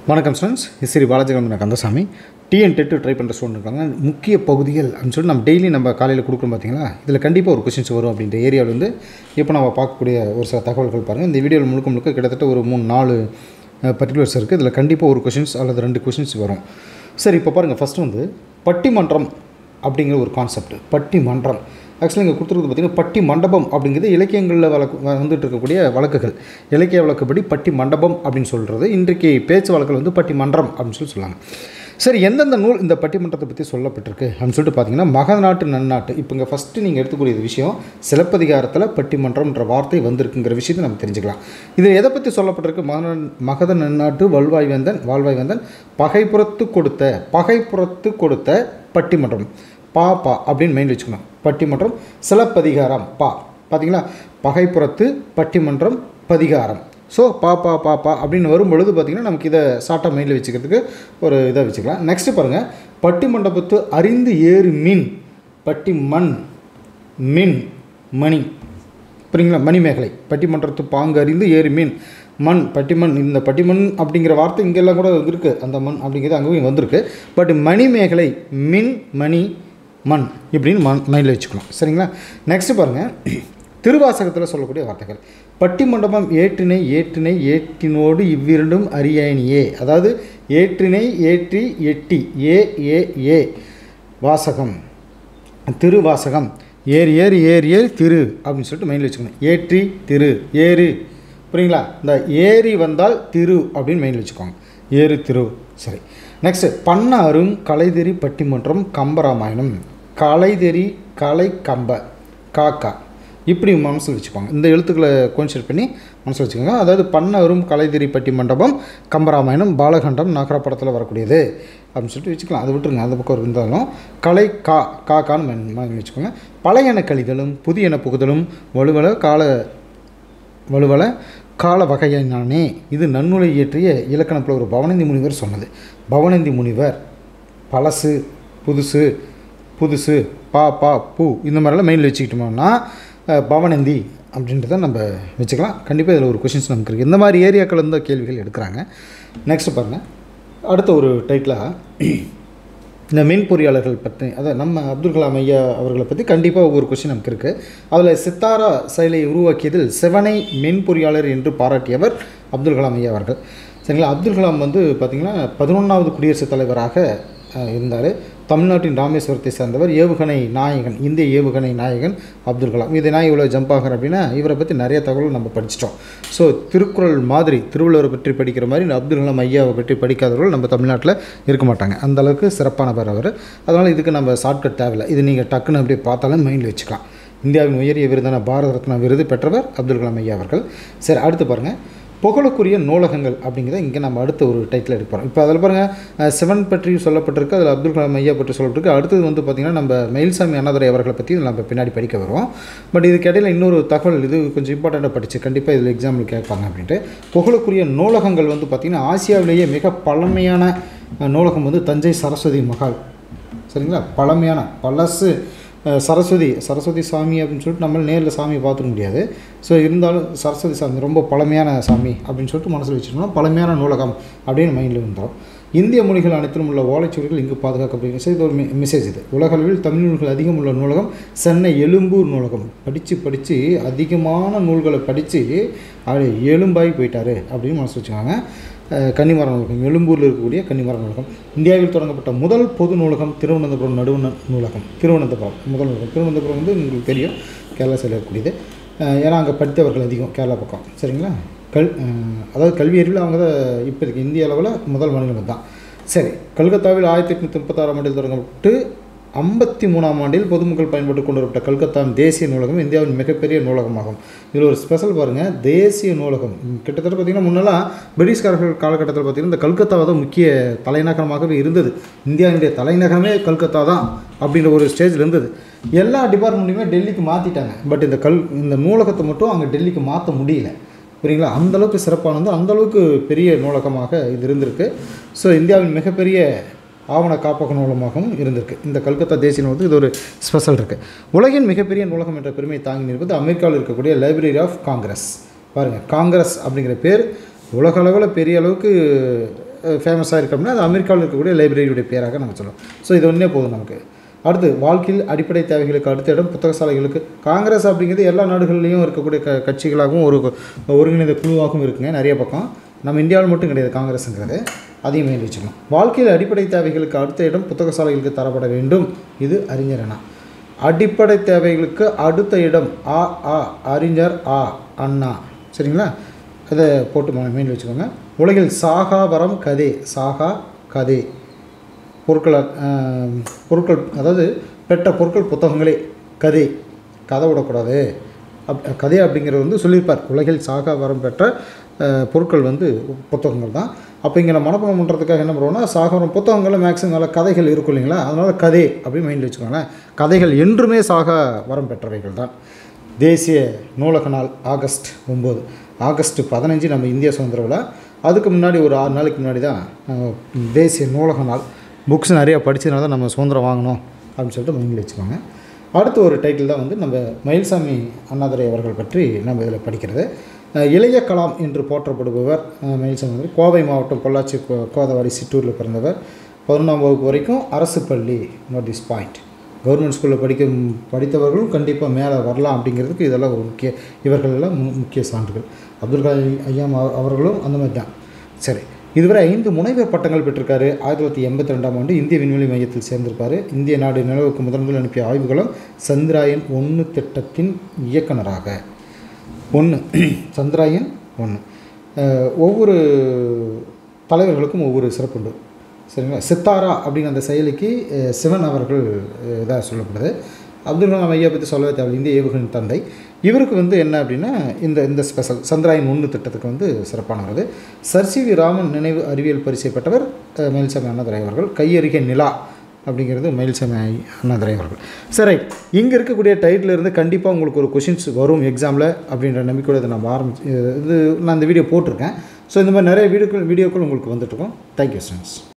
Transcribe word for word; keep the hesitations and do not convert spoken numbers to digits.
வணக்கம் ஸ்டூடெண்ட்ஸ், ஸ்ரீ பாலாஜிகரம் Kandasamy. TN TET try பண்ணுற ஸ்டூடெண்ட் இருக்காங்க. முக்கிய பகுதிகள் அப்படின்னு சொல்லிட்டு நம்ம டெய்லி நம்ம காலையில் கொடுக்குறோம் பார்த்தீங்களா, இதில் கண்டிப்பாக ஒரு கொஷின்ஸ் வரும் அப்படின்ற ஏரியாவில் வந்து இப்போ நம்ம பார்க்கக்கூடிய ஒரு சில தகவல்கள் பாருங்கள். இந்த வீடியோவில் முழுக்க முழுக்க கிட்டத்தட்ட ஒரு மூணு நாலு பர்டிகுலர்ஸ் இருக்குது. இதில் கண்டிப்பாக ஒரு கொஷின்ஸ் அல்லது ரெண்டு கொஷின்ஸ் வரும். சரி, இப்போ பாருங்கள். ஃபஸ்ட்டு வந்து பட்டிமன்றம் அப்படிங்கிற ஒரு கான்செப்ட். பட்டிமன்றம் ஆக்சுவலி இங்கே கொடுத்துருக்குது பார்த்திங்கன்னா, பட்டி மண்டபம் அப்படிங்கிறது இலக்கியங்களில் வழக்கு வந்துட்டு இருக்கக்கூடிய வழக்குகள். இலக்கிய வழக்குப்படி பட்டி மண்டபம் அப்படின்னு சொல்கிறது. இன்றைக்கு பேச்சு வழக்கில் வந்து பட்டி மன்றம் அப்படின்னு சொல்லி சொல்லுவாங்க. சரி, எந்தெந்த நூல் இந்த பட்டிமன்றத்தை பற்றி சொல்லப்பட்டிருக்கு அப்படின்னு சொல்லிட்டு பார்த்தீங்கன்னா, மகநாட்டு நன்னாட்டு. இப்போ இங்கே ஃபஸ்ட்டு நீங்கள் எடுத்துக்கூடிய விஷயம், சிலப்பதிகாரத்தில் பட்டிமன்றம்ன்ற வார்த்தை வந்திருக்குங்கிற விஷயத்தை நம்ம தெரிஞ்சுக்கலாம். இது எதை பற்றி சொல்லப்பட்டிருக்கு? மக மகத நன்னாட்டு வல்வாய் வேந்தன் வாழ்வாய் வேந்தன் பகைப்புறத்து கொடுத்த பகைப்புறத்து கொடுத்த பட்டிமன்றம். பா பா அப்படின்னு மைண்ட் வச்சுக்கணும். பட்டிமன்றம் சிலப்பதிகாரம் பா பார்த்தீங்களா, பகைப்புறத்து பட்டிமன்றம் பதிகாரம். ஸோ பா பா பா பா அப்படின்னு வரும்பொழுது பார்த்திங்கன்னா நமக்கு இதை ஷார்ட்டாக மைண்டில் வச்சுக்கிறதுக்கு ஒரு இதை வச்சுக்கலாம். நெக்ஸ்ட்டு பாருங்கள், பட்டி மண்டபத்து அறிந்து ஏறு மீன். பட்டி மண் மின் மணி, புரியுங்களா? மணிமேகலை. பட்டிமன்றத்து பாங்கு அறிந்து ஏறு மீன் மண் பட்டிமண். இந்த பட்டிமண் அப்படிங்கிற வார்த்தை இங்கெல்லாம் கூட இருக்குது. அந்த மண் அப்படிங்கிறது அங்கேயும் வந்திருக்கு. பட் மணிமேகலை மின் மணி மண் இப்படின்னு மண் மைண்டில் வச்சுக்கணும். சரிங்களா? நெக்ஸ்ட்டு பாருங்கள், திருவாசகத்தில் சொல்லக்கூடிய வார்த்தைகள். பட்டிமண்டபம் ஏற்றினை ஏற்றினை ஏற்றினோடு இவ்விரண்டும் அரியணியே. அதாவது ஏற்றினை ஏற்றி எட்டி ஏ ஏ ஏ வாசகம் திருவாசகம் ஏறு ஏறு ஏறு ஏறு திரு அப்படின்னு சொல்லிட்டு மைண்டில் வச்சுக்கணும். ஏற்றி திரு ஏறு, புரியுங்களா? இந்த ஏரி வந்தால் திரு அப்படின்னு மைண்டில் வச்சுக்கோங்க. ஏறு திரு. சரி, நெக்ஸ்ட்டு பன்னாரும் கலைதெறி பட்டிமன்றம் கம்பராமாயணம். கலைதெறி கலை கம்ப காக்கா இப்படி மனசில் வச்சுக்கோங்க. இந்த எழுத்துக்களை கோன்செப்ட் பண்ணி மனசில் வச்சுக்கோங்க. அதாவது பன்னரும் கலைதெறி பட்டி மண்டபம் கம்பராமாயணம் பாலகண்டம் நகர படத்தில் வரக்கூடியது அப்படின்னு சொல்லிட்டு வச்சுக்கலாம். அதை விட்டுருங்க, அந்த பக்கம் இருந்தாலும் கலை கா காக்கான்னு மனசில் வச்சுக்கோங்க. பழையன கழிதலும் புதியன புகுதலும் வலுவல கால வலுவல கால வகையானே. இது நன்னூலை இயற்றிய இலக்கணத்தில் ஒரு பவனந்தி முனிவர் சொன்னது. பவனந்தி முனிவர் பழசு புதுசு புதுசு பா பா பூ இந்த மாதிரிலாம் மெயினில் வச்சுக்கிட்டோம்னா பவனந்தி அப்படின்றத நம்ம வச்சுக்கலாம். கண்டிப்பாக இதில் ஒரு கொஷின்ஸ் நமக்கு இருக்குது. இந்த மாதிரி ஏரியாக்கள் இருந்த கேள்விகள் எடுக்கிறாங்க. நெக்ஸ்ட் பாருங்கள், அடுத்த ஒரு டைட்டிலாக இந்த மின் பொறியாளர்கள் பற்றி, அதை நம்ம அப்துல் கலாம் ஐயா அவர்களை பற்றி கண்டிப்பாக ஒவ்வொரு கொஷின் நமக்கு இருக்குது. அதில் சித்தாரா செயலை உருவாக்கியதில் சிவனை மின் பொறியாளர் என்று பாராட்டியவர் அப்துல் கலாம் ஐயா அவர்கள். சரிங்களா? அப்துல் கலாம் வந்து பார்த்திங்கன்னா பதினொன்றாவது குடியரசுத் தலைவராக இருந்தார். தமிழ்நாட்டின் ராமேஸ்வரத்தை சேர்ந்தவர். ஏவுகணை நாயகன், இந்திய ஏவுகணை நாயகன் அப்துல் கலாம். இதை நான் இவ்வளோ ஜம்ப் ஆகிறேன் அப்படின்னா இவரை பற்றி நிறைய தகவல் நம்ம படிச்சிட்டோம். ஸோ திருக்குறள் மாதிரி திருவள்ளுவரை பற்றி படிக்கிற மாதிரி அப்துல் கலாம் ஐயாவை பற்றி படிக்காதவர்கள் நம்ம தமிழ்நாட்டில் இருக்க மாட்டாங்க. அந்தளவுக்கு சிறப்பானவர் அவர். அதனால் இதுக்கு நம்ம ஷார்ட்கட் தேவையில்லை. இது நீங்கள் டக்குன்னு அப்படியே பார்த்தாலும் மைண்டில் வச்சுக்கலாம். இந்தியாவின் உயரிய விருதான பாரத ரத்னா விருது பெற்றவர் அப்துல் கலாம் ஐயா அவர்கள். சரி, அடுத்து பாருங்கள், புகழுக்குரிய நூலகங்கள் அப்படிங்கிறத இங்கே நம்ம அடுத்த ஒரு டைட்டில் எடுப்போம். இப்போ அதில் பாருங்கள், சிவன் பற்றி சொல்லப்பட்டிருக்கு, அதில் அப்துல் கலாம் ஐயா பற்றி சொல்லப்பட்டிருக்கு. அடுத்தது வந்து பார்த்திங்கன்னா நம்ம மயில்சாமி அண்ணாதுரை அவர்களை பற்றி நம்ம பின்னாடி படிக்க வருவோம். பட் இதுக்கு இடையில் இன்னொரு தகவல், இது கொஞ்சம் இம்பார்ட்டண்ட்டாக படித்து கண்டிப்பாக இதில் எக்ஸாம்பிள் கேட்பாங்க அப்படின்ட்டு. புகழுக்குரிய நூலகங்கள் வந்து பார்த்திங்கன்னா ஆசியாவிலேயே மிக பழமையான நூலகம் வந்து தஞ்சை சரஸ்வதி மகால். சரிங்களா? பழமையான பழசு சரஸ்வதி சரஸ்வதி சாமி அப்படின்னு சொல்லிட்டு நம்மளால் நேரில் சாமியை பார்த்துக்க முடியாது. ஸோ இருந்தாலும் சரஸ்வதி சாமி ரொம்ப பழமையான சாமி அப்படின்னு சொல்லிட்டு மனசில் வச்சுட்டோம்னா பழமையான நூலகம் அப்படின்னு மைண்டில் வந்துடும். இந்திய மொழிகள் அனைத்திலும் உள்ள ஓலைச்சுவடிகள் இங்கு பாதுகாக்கப்படுகிறது. இது ஒரு மெசேஜ். இது உலகளவில் தமிழ் நூல்கள் அதிகம் உள்ள நூலகம் சென்னை எழும்பூர் நூலகம். படித்து படித்து அதிகமான நூல்களை படித்து அது எலும்பாகி போயிட்டார் அப்படின்னு மனசு வச்சுக்காங்க. கன்னிமர நூலகம், எழும்பூரில் இருக்கக்கூடிய கன்னிமர நூலகம். இந்தியாவில் தொடங்கப்பட்ட முதல் பொது நூலகம் திருவனந்தபுரம் நடுவண் நூலகம். திருவனந்தபுரம் முதல் நூலகம். திருவனந்தபுரம் வந்து உங்களுக்கு தெரியும், கேரளா சைடில் இருக்கக்கூடியது. ஏன்னா அங்கே படித்தவர்கள் அதிகம் கேரளா பக்கம். சரிங்களா? கல் அதாவது கல்வி அறிவில் அவங்க தான் இப்போதைக்கு இந்திய அளவில் முதல் மாநிலம் தான். சரி, கல்கத்தாவில் ஆயிரத்தி எட்நூற்றி முப்பத்தாறாம் ஆண்டில் தொடங்கப்பட்டு ஐம்பத்தி மூணாம் ஆண்டில் பொதுமக்கள் பயன்பட்டு கொண்டு வரப்பட்ட கல்கத்தா தேசிய நூலகம் இந்தியாவின் மிகப்பெரிய நூலகமாகும். இதில் ஒரு ஸ்பெஷல் பாருங்கள், தேசிய நூலகம். கிட்டத்தட்ட பார்த்திங்கன்னா முன்னெல்லாம் பிரிட்டிஷ்காரர்கள் காலகட்டத்தில் பார்த்திங்கன்னா இந்த கல்கத்தா தான் முக்கிய தலைநகரமாகவே இருந்தது. இந்தியாவினுடைய தலைநகரமே கல்கத்தா தான் அப்படின்ற ஒரு ஸ்டேஜில் இருந்தது. எல்லா டிபார்ட்மெண்ட்டுமே டெல்லிக்கு மாற்றிட்டாங்க. பட் இந்த கல் இந்த நூலகத்தை மட்டும் அங்கே டெல்லிக்கு மாற்ற முடியல. புரியுங்களா? அந்தளவுக்கு சிறப்பானது, அந்தளவுக்கு பெரிய நூலகமாக இது இருந்திருக்கு. ஸோ இந்தியாவின் மிகப்பெரிய ஆவண காப்பக நூலகமாகவும் இருந்திருக்கு இந்த கல்கத்தா தேசிய நூலகத்துக்கு. இது ஒரு ஸ்பெஷல் இருக்குது. உலகின் மிகப்பெரிய நூலகம் என்ற பெருமை தாங்கி நிற்பது அமெரிக்காவில் இருக்கக்கூடிய லைப்ரரி ஆஃப் காங்கிரஸ். பாருங்கள், காங்கிரஸ் அப்படிங்கிற பேர் உலக அளவில் பெரிய அளவுக்கு ஃபேமஸாக இருக்குது அப்படின்னா அது அமெரிக்காவில் இருக்கக்கூடிய லைப்ரரியுடைய பேராக நம்ம சொல்லலாம். ஸோ இது ஒன்றே போதும் நமக்கு. அடுத்து வாழ்க்கையில் அடிப்படை தேவைகளுக்கு அடுத்த இடம் புத்தகசாலைகளுக்கு. காங்கிரஸ் அப்படிங்கிறது எல்லா நாடுகள்லேயும் இருக்கக்கூடிய க கட்சிகளாகவும் ஒரு ஒருங்கிணைந்த குழுவாகவும் இருக்குங்க நிறைய பக்கம். நம்ம இந்தியாவில் மட்டும் கிடையாது காங்கிரஸுங்கிறது, அதையும் மைண்ட் வச்சுக்கணும். வாழ்க்கையில் அடிப்படை தேவைகளுக்கு அடுத்த இடம் புத்தகசாலைகளுக்கு தரப்பட வேண்டும். இது அறிஞர் அண்ணா. அடிப்படை தேவைகளுக்கு அடுத்த இடம் ஆ ஆ அறிஞர் ஆ அண்ணா. சரிங்களா, அதை போட்டு மைண்ட் வச்சுக்கோங்க. உலகில் சாகா வரம் கதே, சாகா கதே பொருட்கள், பொருட்கள் அதாவது பெற்ற பொருட்கள் புத்தகங்களே. கதை கதை விடக்கூடாது. அப் கதை அப்படிங்கிறது வந்து சொல்லியிருப்பார். உலகில் சாகா வரம் பெற்ற பொருட்கள் வந்து புத்தகங்கள் தான். அப்போ இங்கே நம்ம மனப்பாடம் பண்ணுறதுக்காக என்ன பண்ணுவோம்னா, சாகரம் புத்தகங்களில் மேக்ஸிமம் நல்ல கதைகள் இருக்கும் இல்லைங்களா, அதனால் கதை அப்படின்னு மைண்டில் வச்சுக்கோங்களேன். கதைகள் என்றுமே சாகா வரம் பெற்றவைகள் தான். தேசிய நூலக நாள் ஆகஸ்ட் ஒம்பது, ஆகஸ்ட் பதினஞ்சு நம்ம இந்திய சுதந்திர விழா. அதுக்கு முன்னாடி ஒரு ஆறு நாளைக்கு முன்னாடி தான் தேசிய நூலக நாள். புக்ஸ் நிறையா படித்ததுனால தான் நம்ம சுதந்திரம் வாங்கணும் அப்படின்னு சொல்லிட்டு மைண்டில் வச்சுக்கோங்க. அடுத்த ஒரு டைட்டில் தான் வந்து நம்ம மயில்சாமி அண்ணாதுரை அவர்கள் பற்றி நம்ம இதில் படிக்கிறது. இளைய கலாம் என்று போற்றப்படுபவர் மயில்சாமி. கோவை மாவட்டம் பொள்ளாச்சி கோ கோதவாடி சிற்றூரில் பிறந்தவர். பதினொன்றாம் வகுப்பு வரைக்கும் அரசு பள்ளி. Note this point. கவர்மெண்ட் ஸ்கூலில் படிக்க படித்தவர்களும் கண்டிப்பாக மேலே வரலாம் அப்படிங்கிறதுக்கு இதெல்லாம் ஒரு முக்கிய இவர்களெல்லாம் முக்கிய சான்றுகள். அப்துல் கலாம் ஐயா அவர்களும் அந்த மாதிரி தான். சரி, இதுவரை ஐந்து முனைவர் பட்டங்கள் பெற்றிருக்காரு. ஆயிரத்தி தொள்ளாயிரத்தி எண்பத்தி ரெண்டாம் ஆண்டு இந்திய விண்வெளி மையத்தில் சேர்ந்திருப்பார். இந்திய நாடு நிலவுக்கு முதன் முதல் அனுப்பிய ஆய்வுகளும் சந்திராயன் ஒன்று திட்டத்தின் இயக்குனராக. ஒன்று சந்திராயன் ஒன்று. ஒவ்வொரு தலைவர்களுக்கும் ஒவ்வொரு சிறப்புண்டு. சரிங்களா, சித்தாரா அப்படிங்கிற அந்த செயலிக்கு சிவன் அவர்கள் இதாக சொல்லப்படுது. அப்துல் கலாம் ஐயா பற்றி சொல்லவே தேவை, இந்திய ஏவுகணையின் தந்தை. இவருக்கு வந்து என்ன அப்படின்னா இந்த இந்த ஸ்பெஷல் சந்திராயன் ஒன்று திட்டத்துக்கு வந்து சிறப்பானது. சர் சி வி ராமன் நினைவு அறிவியல் பரிசை பெற்றவர் மயில்சாமி அண்ணாதுரை அவர்கள். கையறிகை நிலா அப்படிங்கிறது மயில்சாமி அண்ணாதுரை அவர்கள். சரி, இங்கே இருக்கக்கூடிய டைட்டில் இருந்து கண்டிப்பாக உங்களுக்கு ஒரு கொஷின்ஸ் வரும் எக்ஸாமில் அப்படின்ற நம்பிக்கையோடு இதை நம்ம ஆரம்பிச்சு இது நான் இந்த வீடியோ போட்டிருக்கேன். ஸோ இந்த மாதிரி நிறைய வீடியோக்கள் வீடியோக்கள் உங்களுக்கு வந்துட்டுருக்கோம். Thank you students.